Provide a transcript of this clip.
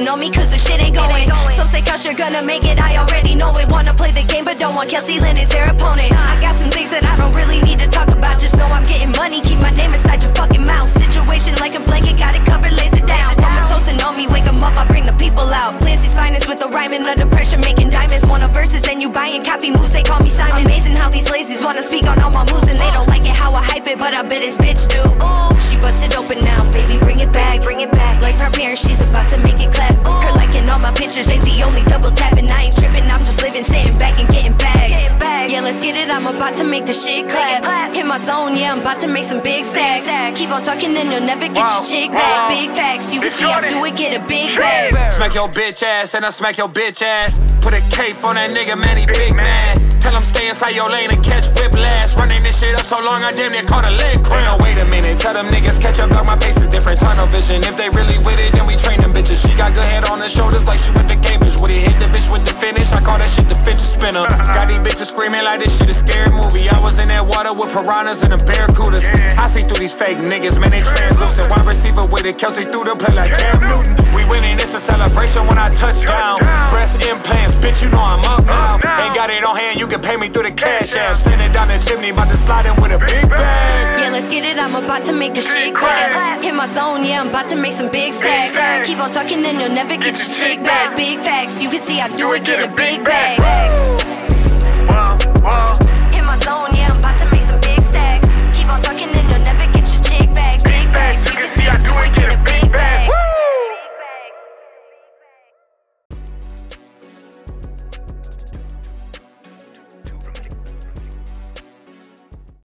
hating on me cause the shit ain't going. Some say cause you're gonna make it, I already know it. Wanna play the game but don't want Kelsey Lynn as their opponent. I got some things that I don't really need to talk about. Just know I'm getting money, keep my name inside your fucking mouth. Situation like a blanket, got it covered, lays it down. Comatose on me, wake 'em up, I bring the people out. Clancy's finest with the rhyming, under pressure making diamonds. Want a verses, then you buy and copy moves, they call me Simon. Amazing how these lazies wanna speak on all my moves, and they don't like it how I hype it, but I bet his bitch do. She busted open now, baby, bring it back, bring it back. Like her parents, she's about to make it clap. Her liking all my pictures, ain't the only double tapping. I ain't tripping, I'm just living, sitting back and getting bags. Yeah, let's get it, I'm about to make the shit clap. Hit my zone, yeah, I'm about to make some big sacks. Keep on talking and you'll never get your chick back. Big facts, you can see I do it, get a big bag. Smack your bitch ass and I smack your bitch ass. Put a cape on that nigga, man, he big mad. Tell him stay inside your lane and catch whiplash. Running this shit up so long, I damn near caught a leg cramp. Now wait a minute, tell them niggas catch up, dog, my pace is different. Tunnel vision, if they really with it, then we train them bitches. She got good head on the shoulders like she with the gamers. Would it hit the bitch with the finish? I call that shit the fidget spinner. Got these bitches screaming like this shit a scary movie. I was in that water with piranhas and the barracudas. I see through these fake niggas, man, they translucent. Wide receiver with it, Kelsey through the play like Cam Newton. We winning, it's a celebration when I touch down. Breast implants, bitch, you know I'm up now. Ain't got it on hand, you can pay me through the cash app. Send it down the chimney, about to slide in with a big bag. Yeah, let's get it, I'm about to make the shit clap. Hit my zone, yeah, I'm about to make some big sacks. Keep on talking and you'll never get your chick back. Big facts, you can see I do it, get a big bag. Whoa, whoa.